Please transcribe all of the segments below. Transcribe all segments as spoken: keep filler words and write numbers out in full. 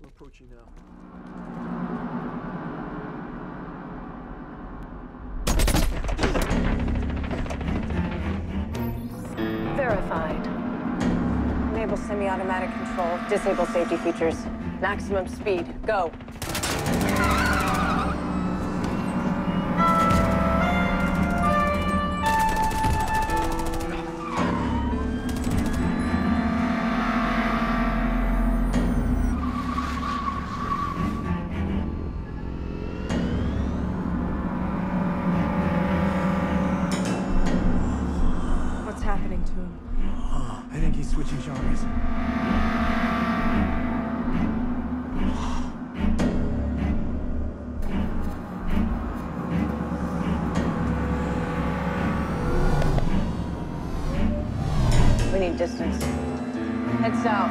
We're approaching now. Verified. Enable semi-automatic control. Disable safety features. Maximum speed. Go. What's happening to him? Uh, I think he's switching genres. We need distance. Head south.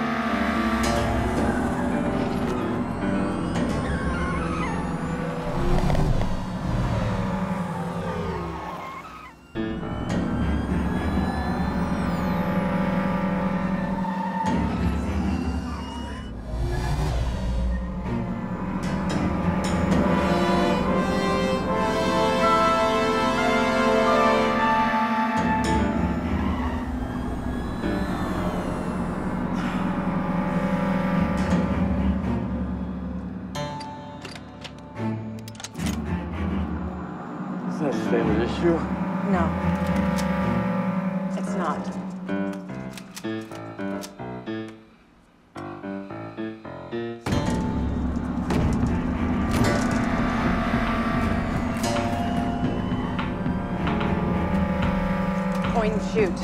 Is that a standard issue? No. It's not. Point and shoot.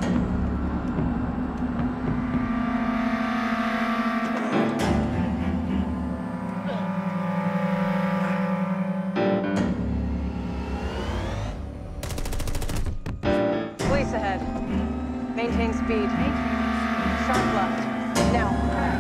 Police ahead. Maintain speed. Sharp left. Now.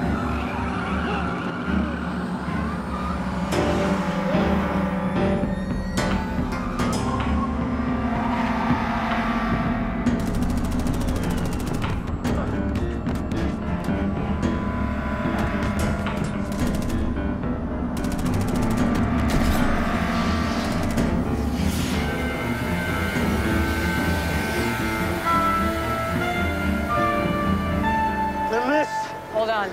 Hold on.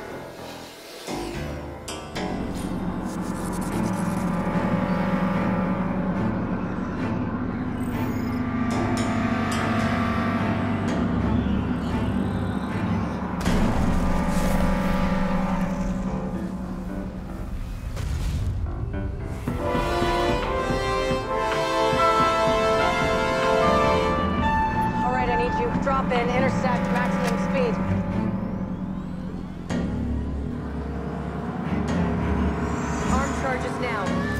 All right, I need you. Drop in, intersect, maximum speed. Arm charges now.